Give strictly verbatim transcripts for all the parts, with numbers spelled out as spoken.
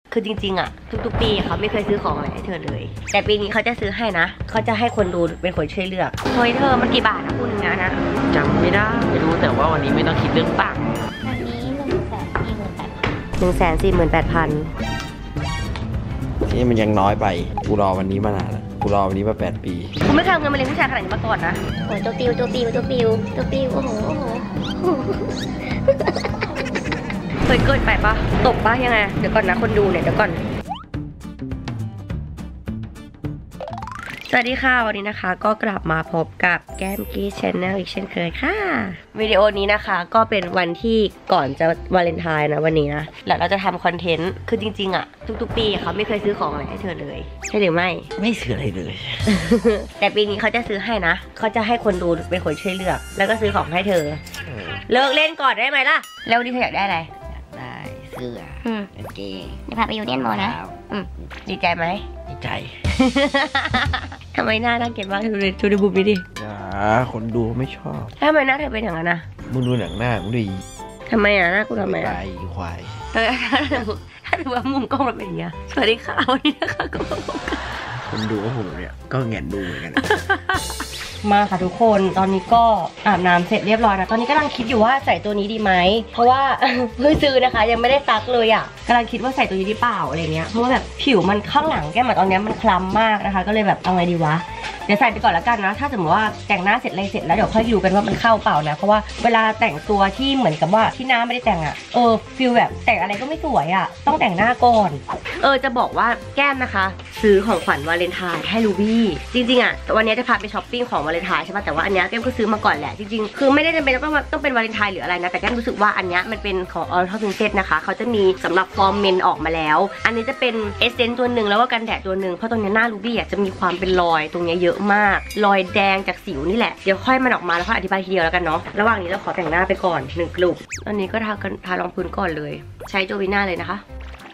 คือจริงๆอะทุกๆปีเขาไม่เคยซื้อของอะไรให้เธอเลยแต่ปีนี้เขาจะซื้อให้นะเขาจะให้คนดูเป็นคนช่วยเลือกเฮ้ยเธอมันกี่บาทนะคุณนะนะจำไม่ได้ไม่รู้แต่ว่าวันนี้ไม่ต้องคิดเรื่องตังค์อันนี้หนึ่งแสนสี่หมื่นแปดพันหนึ่งแสนสี่หมื่นแปดพันนี่มันยังน้อยไปกูรอวันนี้มานานแล้วกูรอวันนี้มาแปดปีกูไม่เคยเอาเงินมาเลี้ยงผู้ชายขนาดนี้มาก่อนนะโอ้ยตัวปิวตัวปิวตัวปิวตัวปิวโอ้โหโอ้โหเคยเกินไปปะตกปะยังไงเดี๋ยวก่อนนะคนดูเนี่ยเดี๋ยวก่อนสวัสดีค่ะวันนี้นะคะก็กลับมาพบกับแก้มกี้ชแนลอีกเช่นเคยค่ะวิดีโอนี้นะคะก็เป็นวันที่ก่อนจะวาเลนไทน์นะวันนี้นะแล้วเราจะทำคอนเทนต์คือจริงๆอะทุกๆปีเขาไม่เคยซื้อของอะไรให้เธอเลยใช่หรือไม่ไม่ซื้ออะไรเลยแต่ปีนี้เขาจะซื้อให้นะเขาจะให้คนดูเป็นคนช่วยเลือกแล้วก็ซื้อของให้เธอเลิกเล่นก่อนได้ไหมล่ะแล้ววันนี้เธออยากได้อะไรได้เสื้อกางเกงจะพาไปยูเนียนมอลล์นะดีใจไหมดีใจทำไมหน้าน่าเกลียดมากดูดิดูดิบุบนี้ดิอย่าคนดูไม่ชอบทำไมหน้าเธอเป็นอย่างนั้นนะมึงดูหนังหน้ามึงดีทำไมอ่ะหน้ากูทำไมอ่ะควายเออถ้าถือว่ามุมกล้องเราเป็นอย่างเงี้ยสวัสดีค่ะวันนี้นะคะก็คนดูก็ผมเนี่ยก็แงนดูเหมือนกันมาค่ะทุกคนตอนนี้ก็อาบน้ำเสร็จเรียบร้อยนะตอนนี้กำลังคิดอยู่ว่าใส่ตัวนี้ดีไหมเพราะว่าเพิ่งซื้อนะคะยังไม่ได้ซักเลยอ่ะกำลังคิดว่าใส่ตัวนี้ดีเปล่าอะไรเงี้ยเพราะว่าแบบผิวมันข้างหลังแก้มตอนนี้มันคล้ำมากนะคะก็เลยแบบเอาไงดีวะเดี๋ยวใส่ไปก่อนแล้วกันนะถ้าสมมติว่าแต่งหน้าเสร็จอะไรเสร็จแล้วเดี๋ยวค่อยดูกันว่ามันเข้าเปล่านะเพราะว่าเวลาแต่งตัวที่เหมือนกับว่าที่หน้าไม่ได้แต่งอ่ะเออฟิลแบบแต่งอะไรก็ไม่สวยอ่ะต้องแต่งหน้าก่อนเออจะบอกว่าแก้มนะคะซื้อของขวัญวาเลนไทน์ให้ลูบี้จริงๆอ่ะวันนี้จะพาไปช้อปปิ้งของวาเลนไทน์ใช่ป่ะแต่ว่าอันนี้แก้มก็ซื้อมาก่อนแหละจริงๆคือไม่ได้จำเป็นต้องต้องเป็นวาเลนไทน์หรืออะไรนะแต่แก้มรู้สึกว่าอันนี้มันเป็นของ Oriental Princess นะคะเขาจะมีสำหรับฟอร์มเมนออกมาแล้วอันนี้จะเป็นเอสเซนต์ตัวหนึ่งแล้วก็กันแดดตัวหนึ่งเพราะตรงนี้หน้าลูบี้อ่ะจะมีความเป็นรอยตรงนี้เยอะมากรอยแดงจากสิวนี่แหละเดี๋ยวค่อยมันออกมาแล้วค่อยอธิบายทีเดียวแล้วกันเนาะระหว่างนี้เราขอแต่งหน้าไปก่อนหนึ่งกลุ่มตอนนี้ก็ทากันทารองพื้นก่อนเลยใช้โจวิน่าเลยนะคะ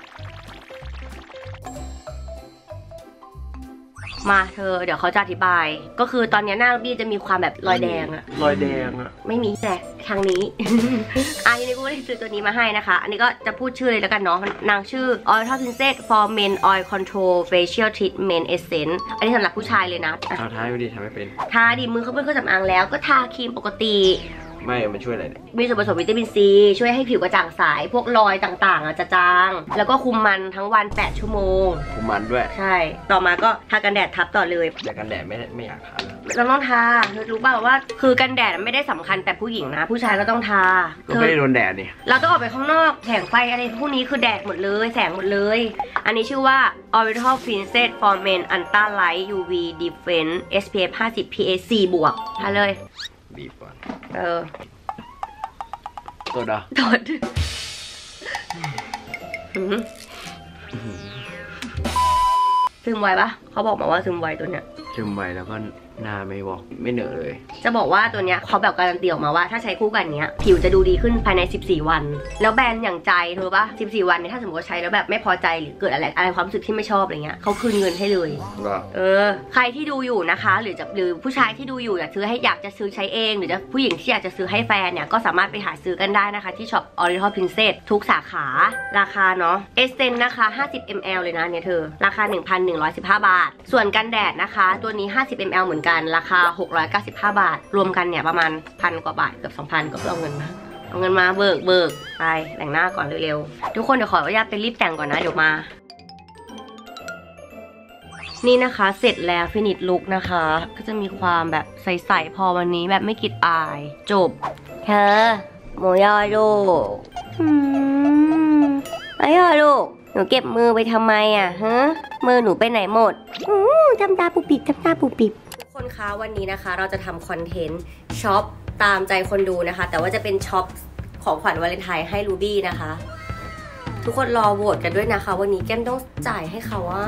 มาเธอเดี๋ยวเขาจะอธิบายก็คือตอนนี้หน้าบี้จะมีความแบบรอยแดงอะรอยแดงอะไม่มีแต่ทางนี้ อันนี้กูได้ซื้อตัวนี้มาให้นะคะอันนี้ก็จะพูดชื่อเลยแล้วกันเนาะนางชื่อ Oriental Princess for Men Oil Control Facial Treatment Essence อันนี้สำหรับผู้ชายเลยนะทาท้ายไม่ดีทำไม่เป็นทาดิมือเขาเป็นเครื่องสำอางแล้วก็ทาครีมปกติไม่มันช่วยอะไรเนี่ยมีส่วนผสมวิตามินซีช่วยให้ผิวกระจ่างใสพวกรอยต่างๆจะจางแล้วก็คุมมันทั้งวันแปดชั่วโมงคุมมันด้วยใช่ต่อมาก็ทากันแดดทับต่อเลยแต่กันแดดไม่ไม่อยากทาเราต้องทาเธอรู้ป่าวว่าคือกันแดดไม่ได้สำคัญแต่ผู้หญิงนะผู้ชายก็ต้องทาก็ไม่ได้โดนแดดนี่เราต้องออกไปข้างนอกแสงไฟอะไรพวกนี้คือแดดหมดเลยแสงหมดเลยอันนี้ชื่อว่า Oriental Princess for Men Ultra Light ยู วี Defense เอส พี เอฟ ห้าสิบ พี เอ สี่ บวกทาเลยบีบก่อนเออตัวดอตัวดซึมไวปะเขาบอกมาว่าซึมไวตัวเนี้ยซึมไวแล้วก็หน้าไม่บอกไม่เหนอะเลยจะบอกว่าตัวเนี้ยเขาแบบการันตีออกมาว่าถ้าใช้คู่กันเนี้ยผิวจะดูดีขึ้นภายในสิบสี่วันแล้วแบรนด์อย่างใจเธอปะสิบสี่วันเนี่ยถ้าสมมติว่าใช้แล้วแบบไม่พอใจหรือเกิดอะไรอะไรความรู้สึกที่ไม่ชอบอะไรเงี้ยเขาคืนเงินให้เลยเออใครที่ดูอยู่นะคะหรือจะหรือผู้ชายที่ดูอยู่อยากซื้อให้อยากจะซื้อใช้เองหรือจะผู้หญิงที่อยากจะซื้อให้แฟนเนี่ยก็สามารถไปหาซื้อกันได้นะคะที่ช็อป Oriental Princess ทุกสาขาราคาเนาะเอสเซนนะคะห้าสิบมิลลิลิตร เลยนะเนี่ยเธอราคา หนึ่งพันหนึ่งร้อยสิบห้า บาทส่วนกันแดดนะคะตัวนี้ห้าสิบมิลลิลิตร เหมือนกันราคาหกร้อยเก้าสิบห้า บาทรวมกันเนี่ยประมาณพันกว่าบาทเกือบ สองพัน ก็เอาเงินมาเอาเงินมาเบิกเบิกไปแต่งหน้าก่อนเร็วๆทุกคนเดี๋ยวขออนุญาตไปรีบแต่งก่อนนะเดี๋ยวมานี่นะคะเสร็จแล้วฟินิชลุคนะคะก็จะมีความแบบใสๆพอวันนี้แบบไม่กิดอายจบเธอหมูยอลูกอืมไอ้ยอลูกหนูเก็บมือไปทำไมอ่ะฮะมือหนูไปไหนหมดอือทำตาปูปิบทำตาปูปิบทุกคนคะวันนี้นะคะเราจะทำคอนเทนต์ช็อปตามใจคนดูนะคะแต่ว่าจะเป็นช็อปของขวัญวาเลนไทน์ให้ลูบี้นะคะทุกคนรอโหวตกันด้วยนะคะวันนี้แก้มต้องจ่ายให้เขาว่า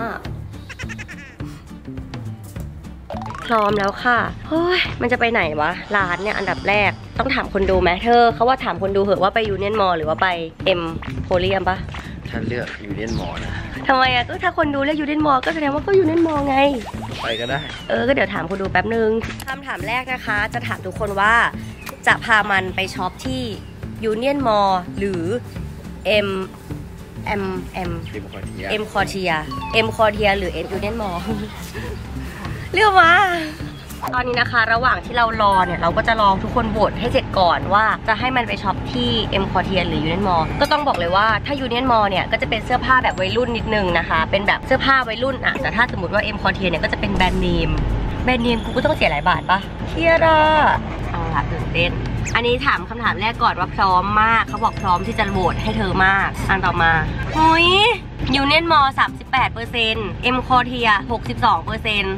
พร้อมแล้วค่ะเฮ้ยมันจะไปไหนวะร้านเนี่ยอันดับแรกต้องถามคนดูไหมเธอเขาว่าถามคนดูเหอะว่าไปยูเนียนมอลล์หรือว่าไปเอ็มโพเรียมปะถ้าเลือกยูเนียนมอลล์นะทำไมอะก็ถ้าคนดูเลือกยูเนียนมอลล์ก็แสดงว่าก็ยูเนียนมอลล์ไงไปก็ได้เออก็เดี๋ยวถามคนดูแป๊บนึงคำถามแรกนะคะจะถามทุกคนว่าจะพามันไปช็อปที่ยูเนียนมอลล์หรือเอ็มโพ M M เอ็มคอร์เทีย M Quartier M Quartier หรือ M Union Mall เรียกมาตอนนี้นะคะระหว่างที่เรารอเนี่ยเราก็จะรอทุกคนโหวตให้เสร็จก่อนว่าจะให้มันไปช็อปที่ M Quartier หรือ Union Mall ก็ต้องบอกเลยว่าถ้า Union Mall เนี่ยก็จะเป็นเสื้อผ้าแบบวัยรุ่นนิดนึงนะคะเป็นแบบเสื้อผ้าวัยรุ่นอะแต่ถ้าสมมติว่า M Quartier เนี่ยก็จะเป็นแบรนด์เนมแบรนด์เนมกูก็ต้องเสียหลายบาทปะเครียดอะเอาล่ะตื่นเต้นอันนี้ถามคำถามแรกก่อนว่าพร้อมมากเขาบอกพร้อมที่จะโหวตให้เธอมากอันต่อมาเฮ้ย Union Mall สามสิบแปดเปอร์เซ็นต์ M Quartier หกสิบสองเปอร์เซ็นต์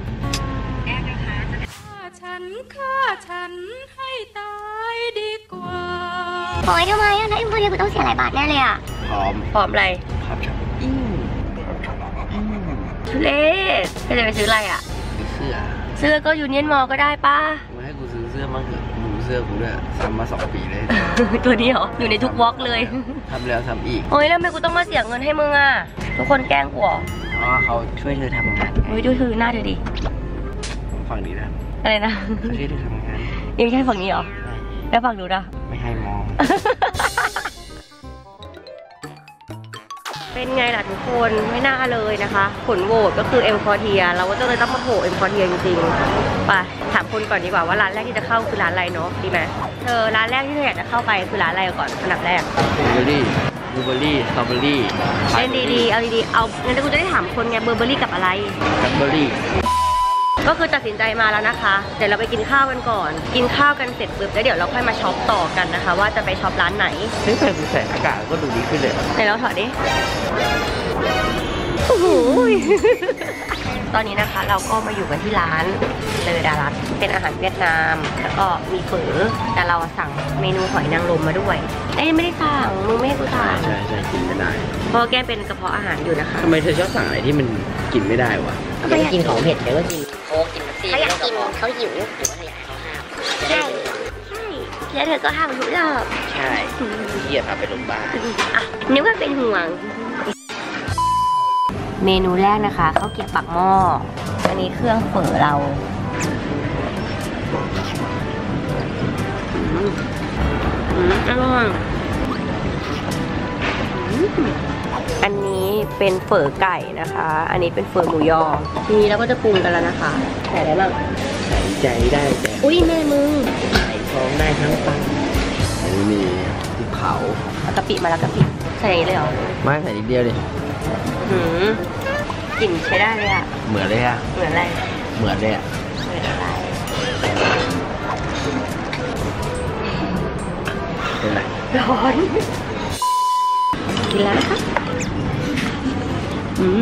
ฉันฆ่าฉันให้ตายดีกว่าโอ้ยทำไมอ่ะแล้วเอ็มโพเรียกูต้องเสียหลายบาทแน่เลยอ่ะพร้อมพร้อมอะไรพร้อมช็อปอิ้งพร้อมช็อปอิ้งทุเรศก็จะไปซื้ออะไรอ่ะเสื้อเสื้อก็ยูเนียนมอก็ได้ป้ามาให้กูซื้อเสื้อมั่งเถอะดูเสื้อกูด้วยซ้ำมาสองปีเลยตัวนี้เหรอ อยู่ในทุกวอล์กเลยทำแล้วทำอีกโอ้ยแล้วทำไมกูต้องมาเสียเงินให้มึงอ่ะ ทุกคนแกล้งกูเหรออ๋อเขาช่วยเธอทำงานโอ้ยดูถือหน้าเธอดิฝั่งนี้นะอะไรนะเขาช่วยเธอทำงานยังแค่ฝั่งนี้เหรอ แล้วฝั่งดูนะไม่ให้มองเป็นไงล่ะทุกคนไม่น่าเลยนะคะผลโหวตก็คือ M Quartier เราก็จะเลยต้องมาโผล่ M Quartier จริงๆไปถามคนก่อนดีกว่าว่าร้านแรกที่จะเข้าคือร้านอะไรเนาะดีไหมเธอร้านแรกที่เธออยากจะเข้าไปคือร้านอะไรก่อนอันดับแรกบลูเบอร์รี่บลูเบอร์รี่สตรอเบอร์รี่เล่นดีๆเอาดีๆเอางั้นกูจะได้ถามคนไงเบอร์เบอรี่กับอะไรแบล็คเบอร์รี่ก็คือตัดสินใจมาแล้วนะคะเดี๋ยวเราไปกินข้าวกันก่อนกินข้าวกันเสร็จปุ๊บแล้วเดี๋ยวเราค่อยมาช็อปต่อกันนะคะว่าจะไปช็อปร้านไหนเฮ้ยแต่ใส่อากาศก็ดูดีขึ้นเลยไหนเราถอดดิโอ้โห ตอนนี้นะคะเราก็มาอยู่กันที่ร้านเลอดารัสเป็นอาหารเวียดนามแล้วก็มีเฝอแต่เราสั่งเมนูหอยนางรมมาด้วยเอ้ยไม่ได้สั่งมึงไม่ให้กูสั่งใช่ใช่กินไม่ได้เพราะแกเป็นกระเพาะอาหารอยู่นะคะทำไมเธอชอบสั่งอะไรที่มันกินไม่ได้วะไม่อยากกินของเผ็ดเดี๋ยวก็กินโค้กกินซีเขาอยากกินเขาหิวหรือว่าเธออยากให้เขาห้ามใช่ ใช่ แล้วเธอก็ห้ามทุกรอบใช่ที่จะพาไปโรงพยาบาลอ่ะนึกว่าเป็นห่วง เมนูแรกนะคะข้าวเกรี๊ยวปากหม้ออันนี้เครื่องเฝอเราอืมอืมอร่อยอืมอันนี้เป็นเฝอไก่นะคะ อันนี้เป็นเฝอหมูยอทีนี้เราก็จะปรุงกันแล้วนะคะใส่อะไรบ้างใส่ใจได้แต่อุ้ยแม่มึงใส่ท้องได้ทั้งปังอันนี้มีภูเขาเอากะปิมาแล้วกะปิใส่อย่างนี้เลยเหรอไม่ใส่นิดเดียวเลยหืมกลิ่นใช้ได้เลยอะเหมือนเลยอะเหมือนอะไรเหมือนเลยอะเหมือนอะไรเป็นไรร้อนกินแล้วนะคะอืม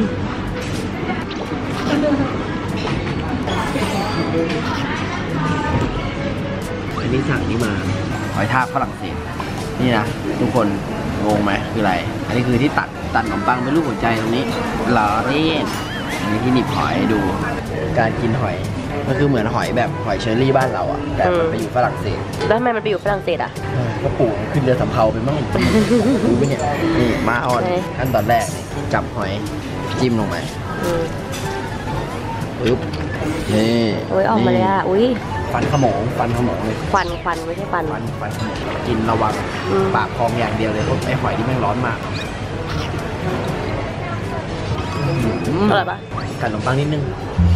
อันนี้สั่งนี่มาหอยทากฝรั่งเศสนี่นะทุกคนงงไหมคืออะไร อันนี้คือที่ตัดตัดขนมปังเป็นรูปหัวใจตรงนี้หล่อเล่นอันนี้ที่หนีบหอยให้ดู การกินหอยมันคือเหมือนหอยแบบหอยเชอรี่บ้านเราอะแต่มันไปอยู่ฝรั่งเศสแล้วทำไมมันไปอยู่ฝรั่งเศสอ่ะก็ปลูกขึ้นเรือสำเภาไปมั่งรู้ไหมเนี่ยนี่มาอ่อนไหนขั้นตอนแรกนี่จับหอยจิ้มลงไปอืมปึ๊บนี่โอ้ยออกมาเลยอ่ะ อุ้ยฟันขโมงฟันขโมงเลยควันควันไม่ใช่ฟันฟันฟันขโมงกินระวังอืมปากพองอย่างเดียวเลยเพราะไอ้หอยที่แม่งร้อนมากอร่อยปะกัดขนมปังนิดนึง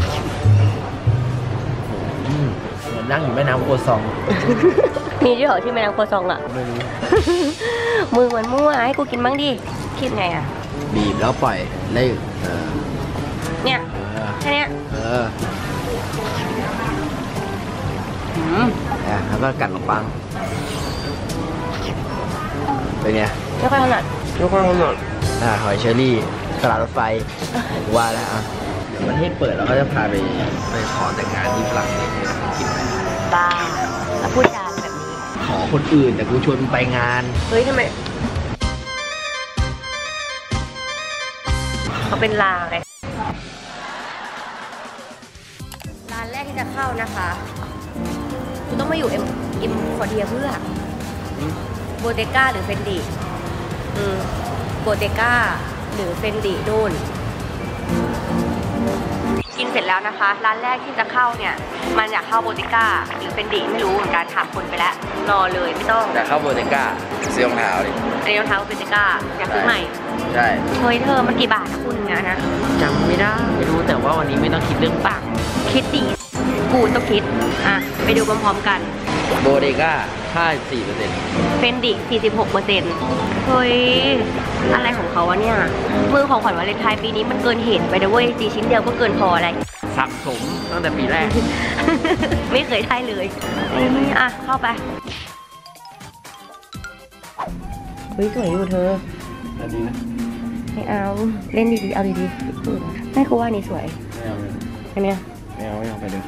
อืมเหมือนนั่งอยู่แม่น้ำโคซองมีด้วยเหรอที่แม่น้ำโคซองอ่ะไม่รู้มือเหมือนมั่วให้กูกินบ้างดิคิดไงอ่ะบีบแล้วปล่อยได้เออเนี่ยเออแค่เนี้ยเอออืมอ่ะแล้วก็กัดขนมปังเป็นไงไม่ค่อยถนัดไม่ค่อยถนัดอ่าหอยเชอรี่ตลาดรถไฟว่าแล้วอ่ะเดี๋ยวประเทศเปิดเราก็จะพาไปไปขอแต่งงานที่ฝรั่งเศสให้เรากินไปบ้าแล้วพูดจาแบบนี้ขอคนอื่นแต่กูชวนมึงไปงานเฮ้ยทำไมเขาเป็นลาไงร้านแรกที่จะเข้านะคะคุณต้องมาอยู่เอ็มเอ็มคอเทียเพื่อโบเตก้าหรือเฟนดิอืมโบเตก้าหรือเฟนดินู่นกินเสร็จแล้วนะคะ ร้านแรกที่จะเข้าเนี่ย มันอยากเข้าโบเตก้าหรือเฟนดิไม่รู้เหมือนกันถามคนไปแล้วรอเลยไม่ต้องแต่เข้าโบเตก้าซื้อรองเท้าดิอันนี้รองเท้าเบติก้าอยากซื้อใหม่ใช่เฮ้ยเธอมันกี่บาทนะคุณนะนะจำไม่ได้ไม่รู้แต่ว่าวันนี้ไม่ต้องคิดเรื่องตังค์คิดดีกูต้องคิดอ่ะไปดูพร้อมๆกันโบเดก้าห้าสิบสี่เปอร์เซ็นต์เฟนดิสี่สิบหกเปอร์เซ็นต์เฮ้ยอะไรของเขาวะเนี่ยมือของขวัญวาเลนไทน์ปีนี้มันเกินเหตุไปนะเว้ยจีชิ้นเดียวก็เกินพออะไรสะสมตั้งแต่ปีแรกไม่เคยได้เลยนี่อ่ะเข้าไปเฮ้ยสวยอยู่เธออันนี้นะไม่เอาเล่นดีๆเอาดีๆไม่กูว่านี่สวยไม่เอาใช่ไหมไม่เอาไม่เอาไปดู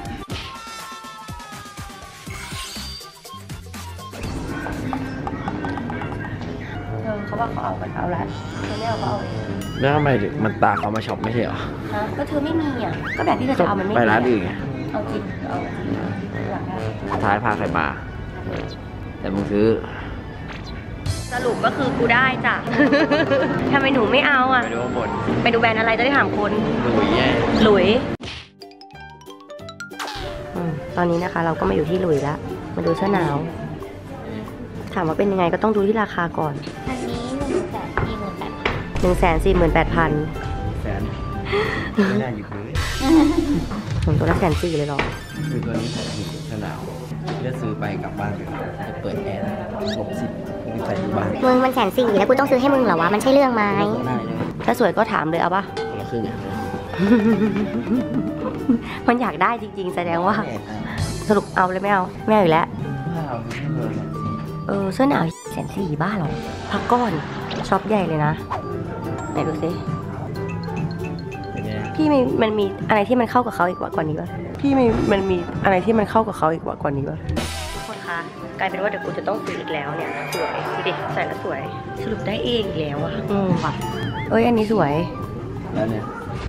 เธอเขาว่าเขาเอากันเอาละเธอไม่เอาเขาเอาเองแล้วทำไมมันตาเขามาช็อปไม่ใช่เหรอฮะก็เธอไม่มีอ่ะก็แบบที่เธอจะเอามันไม่มีไปร้านอื่นไงเอาจริงเอาจริงอยากได้ท้ายพาใครมา แต่มึงซื้อสรุปก็คือกูได้จ้ะ ทำไมหนูไม่เอาอ่ะไปดูข้างบนไปดูแบรนด์อะไรจะได้ถามคนหลุยไงหลุยอืมตอนนี้นะคะ เราก็มาอยู่ที่หลุยแล้ว มาดูเสื้อหนาว ถามว่าเป็นยังไงก็ต้องดูที่ราคาก่อนอันนี้หนึ่งแสนสี่หมื่นแปดพันหนึ่งแสนสี่หมื่นแปดพันแสนไม่น่าหยิบเลยผมตัวละแสนสี่เลยหรอคือตัวนี้ใส่ถุงหนาวเลือกซื้อไปกลับบ้านไปจะเปิดแอร์ลบสิบใส่ที่บ้านมึงมันแสนสี่แล้วกูต้องซื้อให้มึงเหรอวะ มันใช่เรื่องไหมได้เลยถ้าสวยก็ถามเลยเอาปะคนละครึ่งอ่ะมันอยากได้จริงๆ แสดงว่า สรุปเอาเลยไม่เอาไม่เอาอีกแล้ว เออเสื้อหนาวแสนสี่บ้าเหรอ พักก้อนช็อปใหญ่เลยนะ ไหนดูสิ พี่มีมันมีอะไรที่มันเข้ากับเขาอีกกว่านี้ปะพี่มีมันมีอะไรที่มันเข้ากับเขาอีกกว่านี้ปะทุกคนคะกลายเป็นว่าเดี๋ยวกูจะต้องซื้ออีกแล้วเนี่ยสวยดูดิใส่แล้วสวยสรุปได้เองอีกแล้วอะงงว่ะเอ้ยอันนี้สวยแล้วเนี่ย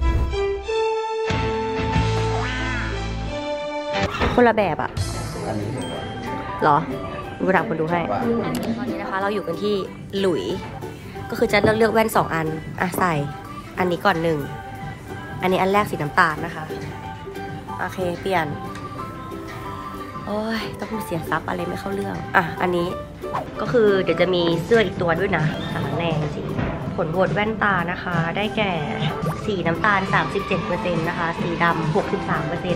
คนละแบบอะอันนี้ถูกกว่าเหรอกูถามคนดูให้ตอนนี้นะคะเราอยู่กันที่หลุยก็คือจะเลือกเลือกแว่นสองอันอ่ะใส่อันนี้ก่อนหนึ่งอันนี้อันแรกสีน้ำตาลนะคะโอเคเปลี่ยนโอ้ยต้องเสียซับอะไรไม่เข้าเรื่องอ่ะอันนี้ก็คือเดี๋ยวจะมีเสื้ออีกตัวด้วยนะสารแรงจริงผลโหวตแว่นตานะคะ ได้แก่สีน้ำตาล สามสิบเจ็ดเปอร์เซ็นต์ นะคะสีดำ หกสิบสามเปอร์เซ็นต์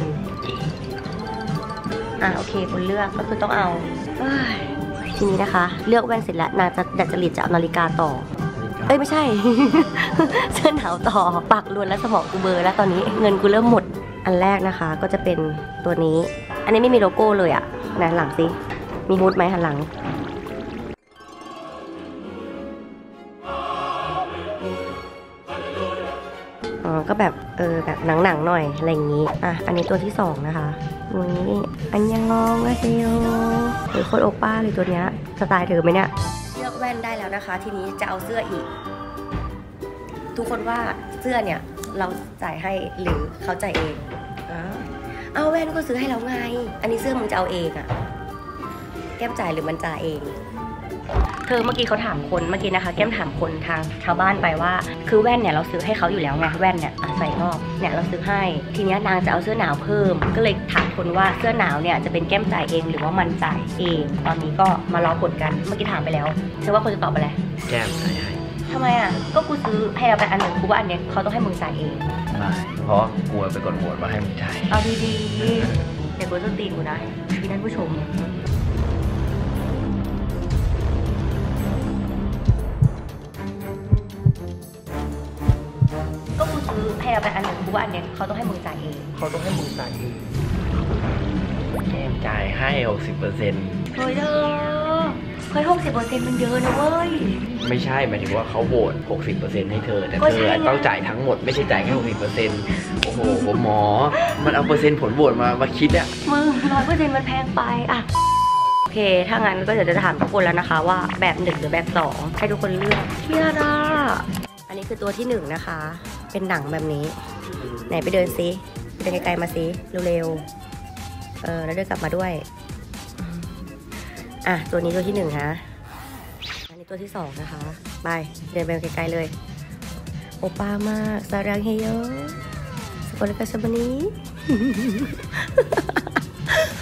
อ่ะโอเคคนเลือกก็คือต้องเอาเอ้ยทีนี้นะคะ เลือกแว่นเสร็จแล้วนางจะดัดจริตจะเอานาฬิกาต่อเอ้ยไม่ใช่ เสื้อหนาวต่อปากลวนและสมองกูเบลอแล้วตอนนี้เงินกูเริ่มหมดอันแรกนะคะ ก็จะเป็นตัวนี้ อันนี้ไม่มีโลโก้เลยอะไหนหลังสิมีฮูดไหมหันหลังอ๋อก็แบบเออแบบหนังๆหน่อยอะไรอย่างนี้อ่ะอันนี้ตัวที่สองนะคะตัวนี้อันยังงงอะเซโยหรือโคตรโอป้าเลยตัวเนี้ยสไตล์เธอไหมเนี่ยเลือกแว่นได้แล้วนะคะ ทีนี้จะเอาเสื้ออีก ทุกคนว่าเสื้อเนี่ยเราจ่ายให้หรือเขาจ่ายเองอ้าวเอาแว่นก็ซื้อให้เราไงอันนี้เสื้อมึงจะเอาเองอะแก้มจ่ายหรือมันจ่ายเองเธอเมื่อกี้เขาถามคนเมื่อกี้นะคะแก้มถามคนทางชาวบ้านไปว่าคือแว่นเนี่ยเราซื้อให้เขาอยู่แล้วไงแว่นเนี่ยใส่รอบเนี่ยเราซื้อให้ทีนี้นางจะเอาเสื้อหนาวเพิ่มก็เลยถามคนว่าเสื้อหนาวเนี่ยจะเป็นแก้มจ่ายเองหรือว่ามันจ่ายเองตอนนี้ก็มารอผลกันเมื่อกี้ถามไปแล้วเชื่อว่าคนจะตอบอะไรแก้มใส่ให้ทำไมอ่ะก็กูซื้อให้เราไปอันหนึ่งกูว่าอันเนี้ยเขาต้องให้มึงจ่ายเองไม่เพราะกลัวไปกดโหวตมาให้มึงใช้เอาดีๆเดี๋ยวกูจะตีกูนะพี่ท่านผู้ชมก็กูซื้อให้เราไปอันหนึ่งกูว่าอันเนี้ยเขาต้องให้มึงจ่ายเองเขาต้องให้มึงจ่ายเองแก้มจ่ายให้หกสิบเปอร์เซ็นต์เฮ้ยเธอเฮ้ยหกสิบเปอร์เซ็นต์มันเยอะนะเว้ยไม่ใช่หมายถึงว่าเขาโหวตหกสิบเปอร์เซ็นต์ให้เธอแต่ก็เธใช่อไงต้องจ่ายทั้งหมดไม่ใช่จ่ายแค่หกสิบเปอร์เซ็นต์โอ้โหผมหมอมันเอาเปอร์เซ็นต์ผลโหวตมามาคิดอะมึงร้อยเปอร์เซ็นต์มันแพงไปอ่ะโอเคถ้างั้นก็เดี๋ยวจะถามทุกคนแล้วนะคะว่าแบบหนึ่งหรือแบบสองให้ทุกคนเลือกเที่ยนะอันนี้คือตัวที่หนึ่งนะคะ เป็นหนังแบบนี้ ไหนไปเดินซิเดินไกลๆมาซิเร็วๆเออแล้วเดินกลับมาด้วยอ่ะตัวนี้ตัวที่หนึ่งฮะอันนี้ตัวที่สองนะคะไปเดินไปไกลๆเลยโอป้ามากสารังเฮโยสกุลกัสบันี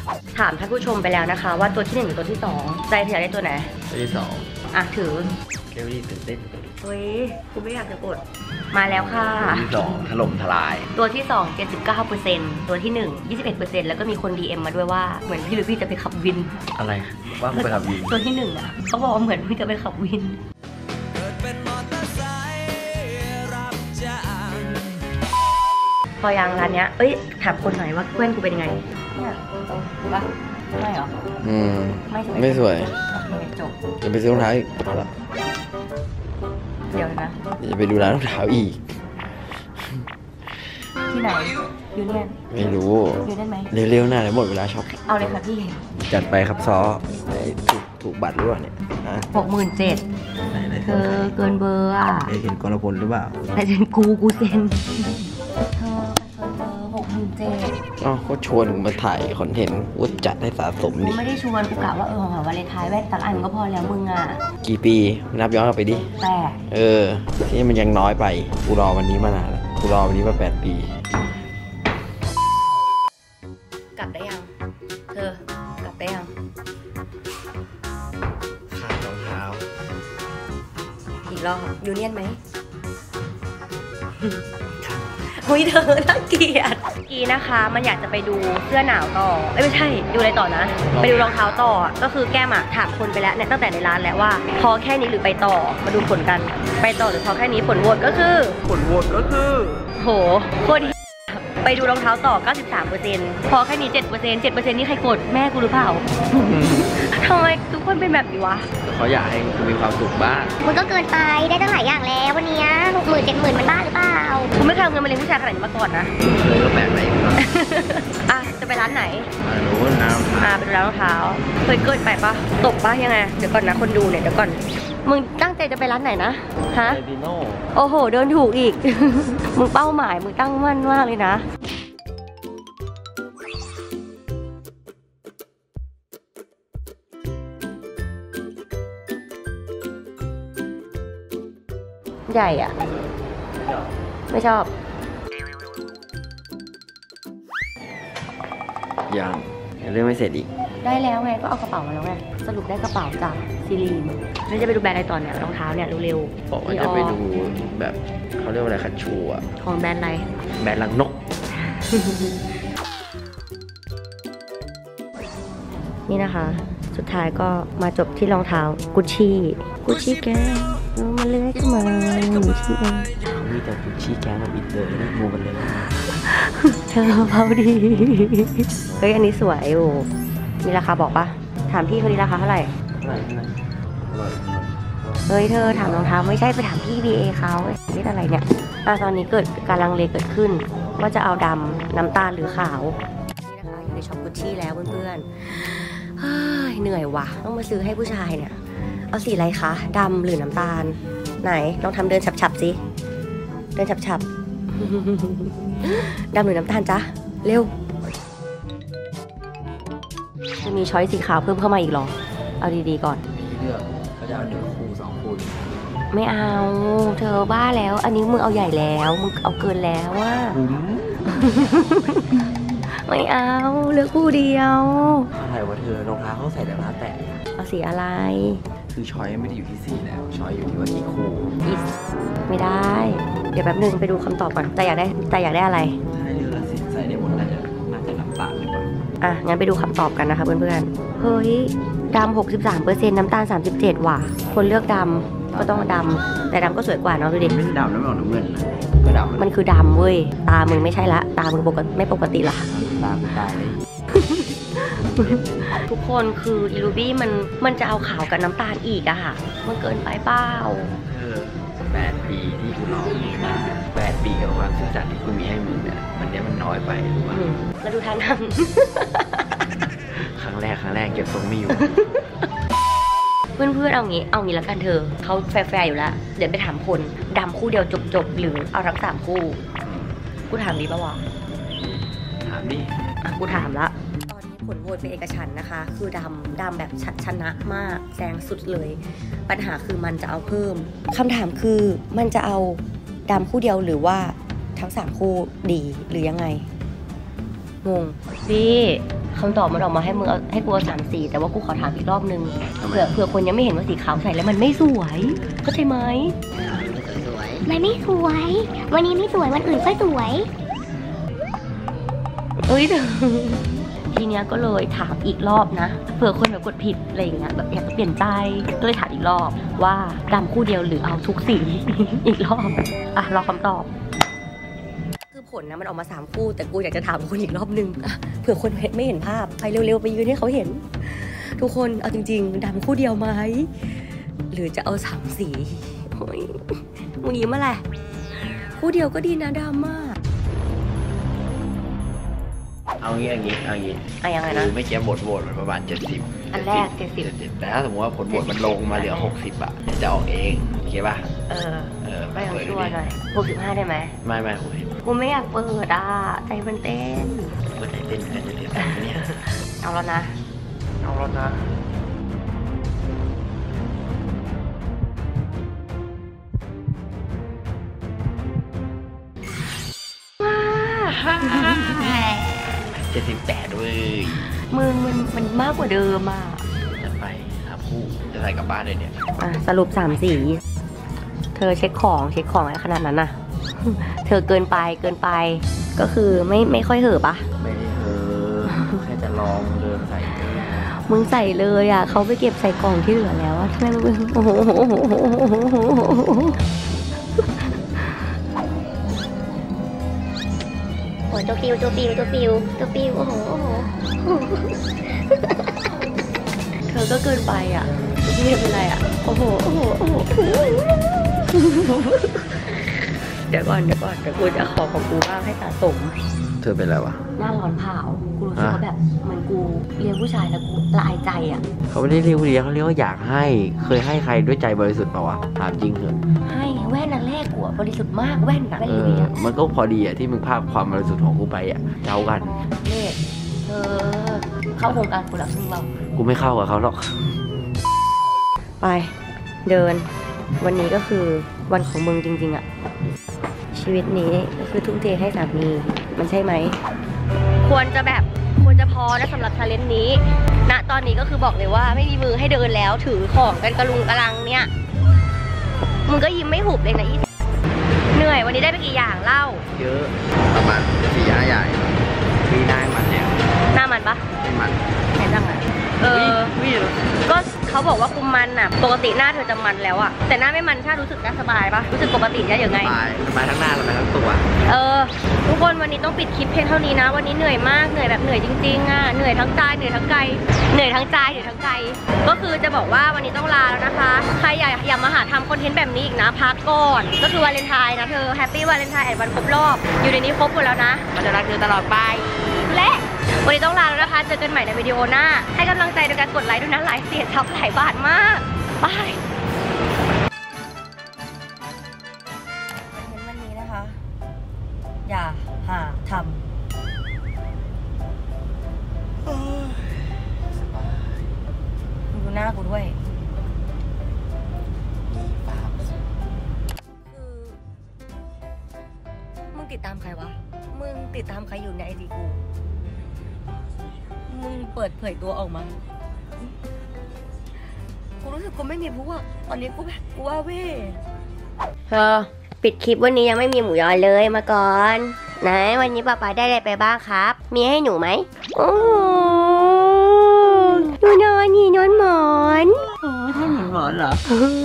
ถามท่านผู้ชมไปแล้วนะคะ ว่าตัวที่หนึ่งหรือตัวที่สองใจอยากได้ตัวไหนตัวที่สองอ่ะถือเร็วดีตื่นเต้นเฮ้ยกูไม่อยากจะกดมาแล้วค่ะตัวที่สองถล่มทลายตัวที่สอง เจ็ดสิบเก้าเปอร์เซ็นต์ ตัวที่หนึ่ง ยี่สิบเอ็ดเปอร์เซ็นต์ แล้วก็มีคน ดี เอ็ม มาด้วยว่าเหมือนพี่หรือพี่จะไปขับวินอะไรว่ามึงไปขับวินตัวที่หนึ่งอ่ะเขาบอกว่าเหมือนพี่จะไปขับวินพอยังร้านเนี้ยเอ้ยถามคนหน่อยว่าเพื่อนกูเป็นยังไงเนี่ยถูกปะไม่เหรออืมไม่สวยไม่สวยโอเคจบจะไปซื้อรองเท้าอีกเดี๋ยวนะจะไปดูร้านรองเท้าอีกที่ไหนยูเนียนไม่รู้ยูเนียนไหมเร็วๆหน้าเดี๋ยวหมดเวลาช็อปเอาเลยค่ะพี่จัดไปครับซอไอ้ถูกถูกบัตรหรือเปล่าเนี่ยฮะหกหมื่นเจ็ดไหนไหนเธอเกินเบอร์อ่ะได้เห็นกรพลหรือเปล่าแต่เซ็นกูกูเซ็นเธอเกินเบอร์หกหมื่นเจ็ดอ๋อก็ชวนมาถ่ายคอนเทนต์วุฒิจัดให้สะสมกูดิไม่ได้ชวนกูกะว่าเออของหาวาเลนไทน์แว่นตักอันก็พอแล้วมึงอ่ะกี่ปีนับย้อนกลับไปดิแต่เออที่มันยังน้อยไปกูรอวันนี้มานานแล้วกูรอวันนี้มาแปดปีกลับได้ยังเธอกลับได้ยังขาดรองเท้าอีกรอบยูเนียนไหม หุยเธอน่าเกลียดกีนะคะ มันอยากจะไปดูเสื้อหนาวต่อเอ้ยไม่ใช่ดูอะไรต่อนะ ไปดูรองเท้าต่อก็คือแก้มอะถามคนไปแล้วเนี่ยตั้งแต่ในร้านแล้วว่า พอแค่นี้หรือไปต่อมาดูผลกันไปต่อหรือพอแค่นี้ผลโหวตก็คือผลโหวตก็คือโหโคตรไปดูรองเท้าต่อ เก้าสิบสามเปอร์เซ็นต์ พอแค่นี้ เจ็ดเปอร์เซ็นต์ เจ็ดเปอร์เซ็นต์ นี่ใครกดแม่กูหรือเปล่า ทำไมทุกคนเป็นแบบนี้วะเขาอยากให้กูมีความสุขบ้างมันก็เกินไปได้ตั้งหลายอย่างแล้ววันนี้หกหมื่นเจ็ดหมื่นมันบ้าหรือเปล่ากูไม่เคยเอาเงินมาเลี้ยงผู้ชายขนาดนี้มาก่อนนะเออก็แปลกไปอีกแล้วอ่ะจะไปร้านไหนมารู้น้ำอ่าไปดูร้านรองเท้าเคยเกินไปปะตกปะยังไง เดี๋ยวก่อนนะคนดูเนี่ยเดี๋ยวก่อน มึงตั้งใจจะไปร้านไหนนะ ฮะเซติโน่โอ้โหเดินถูกอีก มึงเป้าหมายมึงตั้งมั่นมากเลยนะ ใหญ่อะไม่ชอบยังยังเรื่องไม่เสร็จอีกได้แล้วไงก็เอากระเป๋ามาแล้วไงสรุปได้กระเป๋าจากซีรีนแล้วจะไปดูแบรนด์อะไรต่อเนี่ยรองเท้าเนี่ยเร็วๆบอกว่าจะไปดูแบบเขาเรียกว่าอะไรคัชชูอ่ะของแบรนด์อะไรแบรนด์ลังนกนี่นะคะ สุดท้ายก็มาจบที่รองเท้ากุชชี่กุชชี่แกเออมาเลื้อยขึ้นมากุชชี่เองเขามีแต่กุชชี่แก๊งกับอินเตอร์นี่มูกันเลยเธอเบาดีเฮ้ยอันนี้สวยอยู่มีราคาบอกปะถามพี่คนนี้ราคาเท่าไหร่ เฮ้ยเธอถามรองเท้าไม่ใช่ไปถามพี่บีเอเขานี่อะไรเนี่ยอ่ะตอนนี้เกิดการลังเลเกิดขึ้นว่าจะเอาดำน้ำตาลหรือขาวนี่นะคะอยู่ในช็อปกุชชี่แล้วเพื่อนๆเฮ้ยเหนื่อยว่ะต้องมาซื้อให้ผู้ชายเนี่ยเอาสีอะไรคะดำหรือน้ำตาลไหนลองทำเดินฉับๆสิเดินฉับๆ ดำหรือน้ำตาลจ๊ะเร็วจะมีช้อยสีขาวเพิ่มเข้ามาอีกเหรอเอาดีๆก่อนเลือกเขาจะเอาหนึ่งคู่สองคู่ไม่เอา เธอบ้าแล้ว อันนี้มึงเอาใหญ่แล้วมึงเอาเกินแล้วว่า ไม่เอาเลือกคู่เดียวอะไรวะเธอรองเท้าเขาใส่แต่ร้านแตะเอาสีอะไรคือช้อยไม่ได้อยู่ที่สีแล้วช้อยอยู่ที่ว่ากี่คู่อีสไม่ได้ เดี๋ยวแป๊บนึงไปดูคำตอบก่อนแต่อยากได้แต่อยากได้อะไรถ้าให้เลือกแล้วสิใส่ได้หมดน่าจะน่าจะน้ำตาลหรือเปล่าอ่ะงั้นไปดูคำตอบกันนะคะเพื่อนๆเฮ้ยดำหกสิบสามเปอร์เซ็นต์น้ำตาลสามสิบเจ็ดว่ะคนเลือกดำก็ต้องดำแต่ดำก็สวยกว่าเนาะดูดิไม่ใช่ดำแล้วไม่ออกน้ำเงินนะก็ดำมันคือดำเว้ยตามึงไม่ใช่ละตามึงปกติไม่ปกติละตามตายเลยทุกคนคืออีลูบี้มันมันจะเอาขาวกับน้ำตาลอีกอะค่ะมันเกินไปเปล่าเออแปดปีที่กูรอมึงมาแปดปีกับความซื่อสัตย์ที่กูมีให้มึงเนี่ยมันเนี้ยมันน้อยไปหรือว่าอืมแล้วดูทางทครั้งแรกครั้งแรกเก็บทรงไม่อยู่ำ เพื่อนๆเอางี้เอางี้แล้วกันเธอเขาแฟร์ๆอยู่แล้วเดี๋ยวไปถามคนดำคู่เดียวจบๆหรือเอาทั้งสามคู่กูถามดีปะวะถามดิอ่ะกูถามละตอนนี้ผลโหวตเป็นเอกฉันท์นะคะ คือดำดำแบบชชนะมากแซงสุดเลย ปัญหาคือมันจะเอาเพิ่มคำถามคือมันจะเอาดำคู่เดียวหรือว่าทั้งสามคู่ดีหรือยังไงงงพี่คำตอบมันออกมาให้มึงเอาให้กูเอาสามสีแต่ว่ากูขอถามอีกรอบนึงเผื่อเผื่อคนยังไม่เห็นว่าสีขาวใส่แล้วมันไม่สวยเข้าใจไหมสวยมันไม่สวย วันนี้ไม่สวยวันอื่นก็สวยเอ้ย ทีเนี้ยก็เลยถามอีกรอบนะเผื่อคนแบบกดผิดอะไรอย่างเงี้ยแบบอยากจะเปลี่ยนใจก็เลยถามอีกรอบว่าดำคู่เดียวหรือเอาทุกสี อีกรอบอ่ะรอคำตอบคือผลนะมันออกมาสามคู่แต่กูอยากจะถามคนอีกรอบนึงอ่ะเผื่อคนไม่เห็นภาพไปเร็วๆไปยืนให้เขาเห็น ทุกคนเอาจริงๆดำคู่เดียวไหมหรือจะเอาสามสีโอ้ยมึงยิ้มอะไรคู่เดียวก็ดีนะดำมากเอางี้เอางี้เอางี้อะยังไงนะคือไม่เกี่ยวบทโหวตมันประมาณเจ็ดสิบอันแรกเจ็ดสิบแต่ถ้าสมมติว่าผลโหวตมันลงมาเหลือหกสิบอะจะออกเองโอเคป่ะเออเออไม่เอาชัวร์หน่อยหกสิบห้าได้ไหมไม่ไม่คุยกูไม่อยากเปิดอ่ะใจมันเต้นก็ใจเต้นกันจะเต้นแบบนี้เอาแล้วนะเอาแล้วนะเจ็ดสิบแปดเว้ยมึงมันมันมากกว่าเดิมอ่ะจะไปหาคู่จะใส่กลับบ้านเลยเนี่ยอ่ะสรุปสามสีเธอเช็คของเช็คของอะไรขนาดนั้นน่ะ เธอเกินไปเกินไปก็คือไม่ไม่ค่อยเห่อะปะไม่ได้เออแค่จะลองเดินใส่มึงใส่เลยอ่ะเขาไปเก็บใส่กล่องที่เหลือแล้วอะทำไมมึงโอ้โหโอ้โหโอ้โหโอ้โหโอ้โหโอ้ตัวปิวตัวปิวตัวปิวตัวปิวโอ้โหโอ้โหเธอก็เกินไปอ่ะไม่เป็นไรอ่ะโอ้โหโอ้โหโอ้โหเดี๋ยวก่อนเดี๋ยวก่อนเดี๋ยวกูจะขอของกูบ้างให้สะสมเธอเป็นอะไรวะหน้าร้อนเผากูรู้สึกว่าแบบเหมันกูเลี้ยงผู้ชายแล้วกูละอายใจอ่ะเขาไม่ได้เรียกว่าเรียกเขาเรียกว่าอยากให้เคยให้ใครด้วยใจบริสุทธิ์เปล่าวะถามจริงเถอะให้แว่นอันแรกกูอะบริสุทธิ์มากแว่นอะแว่นเอเลอยอะมันก็พอดีอะที่มึงพากความบริสุทธิ์ของกูไปอะเจ้ากันเลขเธอเข้าโครงการกูแล้วซึ่งเรากูไม่เข้ากับเขาหรอกไปเดิน วันนี้ก็คือวันของมึงจริงๆอะชีวิตนี้ก็คือทุ่มเทให้สามีมันใช่ไหมควรจะแบบควรจะพอนะสำหรับชาเลนจ์นี้ณตอนนี้ก็คือบอกเลยว่าไม่มีมือให้เดินแล้วถือของกันกระลุงกระลังเนี่ยมึงก็ยิ้มไม่หุบเลยนะอีเหนื่อยวันนี้ได้ไปกี่อย่างเล่าเยอะประมาณสี่ห้าอย่างมีหน้ามันเนี่ยหน้ามันปะไม่มันไหนจังอะเออก็เขาบอกว่าคุมมันอะปกติหน้าเธอจะมันแล้วอะแต่หน้าไม่มันถ้ารู้สึกน่าสบายปะรู้สึกปกติได้ยังไงสบายสบายทั้งหน้าสบายทั้งตัวเออทุกคนวันนี้ต้องปิดคลิปเพียงเท่านี้นะวันนี้เหนื่อยมากเหนื่อยแบบเหนื่อยจริงๆอะเหนื่อยทั้งกายเหนื่อยทั้งใจเหนื่อยทั้งใจเหนื่อยทั้งใจก็คือจะบอกว่าวันนี้ต้องลาแล้วนะคะใครอยากอยากมาหาทำคอนเทนต์แบบนี้อีกนะพักก่อนก็คือวาเลนไทน์นะเธอแฮปปี้วาเลนไทน์แอนวันครบรอบอยู่ในนี้ครบหมดแล้วนะมันจะรักเธอตลอดไปและวันนี้ต้องลาแล้วนะคะเจอกันใหม่ในวิดีโอหน้าให้กำลังใจโดยการกดไลค์ด้วยนะหลายเสียงทับหลายบาทมากบายวันนี้นะคะอย่าหาทำดูหน้ากูด้วยคือมึงติดตามใครวะมึงติดตามใครอยู่ในไอจีกูมึงเปิดเผยตัวออกมากูรู้สึกกูไม่มีพวกตอนนี้กูแบบกูว่าเว้เธอปิดคลิปวันนี้ยังไม่มีหมูยอเลยมาก่อนไหนวันนี้ป๊าป๊าได้อะไรไปบ้างครับมีให้หนูไหมโอ้หนูนอนนี่นอนหมอนนอนหมอนเหรอ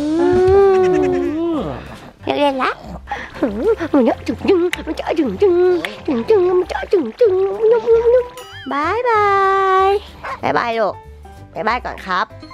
เรียนละมันจะจึงจึงมันจะจึงจึงจึงจึงมันจะจึงจึงนุ่มนุ่มนุ่มบายบายบายบายลูกบายบายก่อนครับ